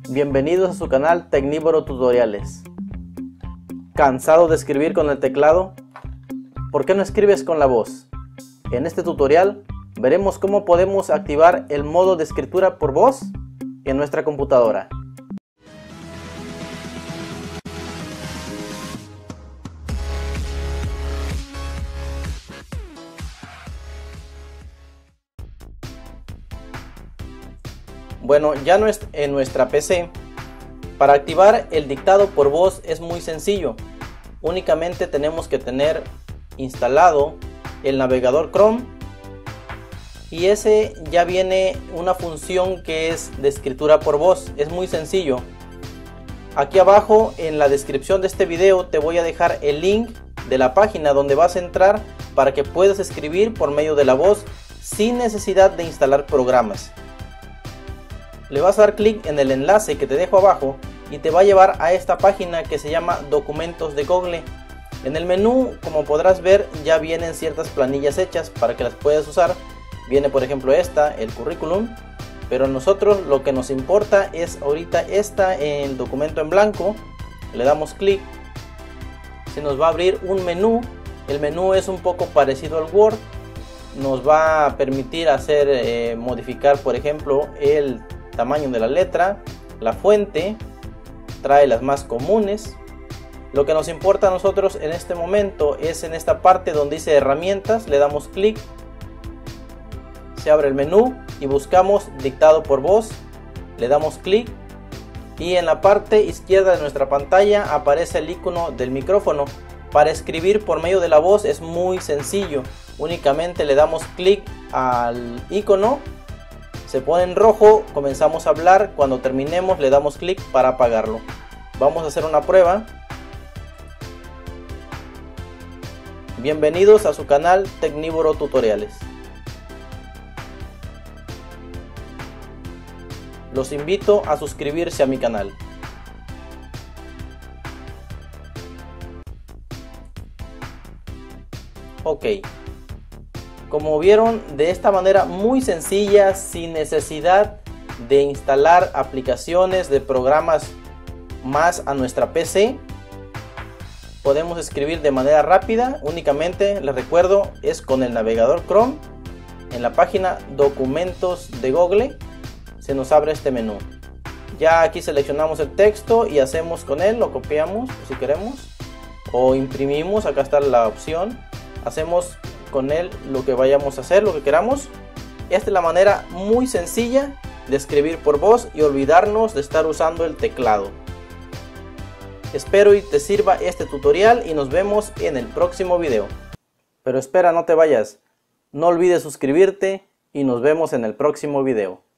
Bienvenidos a su canal Tecnívoro Tutoriales. ¿Cansado de escribir con el teclado? ¿Por qué no escribes con la voz? En este tutorial veremos cómo podemos activar el modo de escritura por voz en nuestra computadora. Bueno, ya en nuestra PC, para activar el dictado por voz es muy sencillo. Únicamente tenemos que tener instalado el navegador Chrome y ese ya viene una función que es de escritura por voz. Es muy sencillo. Aquí abajo en la descripción de este video te voy a dejar el link de la página donde vas a entrar para que puedas escribir por medio de la voz sin necesidad de instalar programas. Le vas a dar clic en el enlace que te dejo abajo y te va a llevar a esta página que se llama Documentos de Google. En el menú, como podrás ver, ya vienen ciertas planillas hechas para que las puedas usar. Viene por ejemplo esta, el currículum, pero a nosotros lo que nos importa es ahorita esta, el documento en blanco. Le damos clic, se nos va a abrir un menú. El menú es un poco parecido al Word. Nos va a permitir modificar por ejemplo el tamaño de la letra, la fuente, trae las más comunes. Lo que nos importa a nosotros en este momento es en esta parte donde dice herramientas. Le damos clic, se abre el menú y buscamos dictado por voz. Le damos clic y en la parte izquierda de nuestra pantalla aparece el icono del micrófono. Para escribir por medio de la voz es muy sencillo. Únicamente le damos clic al icono, se pone en rojo, comenzamos a hablar. Cuando terminemos le damos clic para apagarlo. Vamos a hacer una prueba. Bienvenidos a su canal Tecnívoro Tutoriales. Los invito a suscribirse a mi canal. Ok. Como vieron, de esta manera muy sencilla, sin necesidad de instalar aplicaciones de programas más a nuestra PC, podemos escribir de manera rápida. Únicamente, les recuerdo, es con el navegador Chrome. En la página Documentos de Google se nos abre este menú. Ya aquí seleccionamos el texto y hacemos con él, lo copiamos si queremos o imprimimos. Acá está la opción. Hacemos con él lo que vayamos a hacer, lo que queramos. Esta es la manera muy sencilla de escribir por voz y olvidarnos de estar usando el teclado. Espero y te sirva este tutorial y nos vemos en el próximo video. Pero espera, no te vayas. No olvides suscribirte y nos vemos en el próximo video.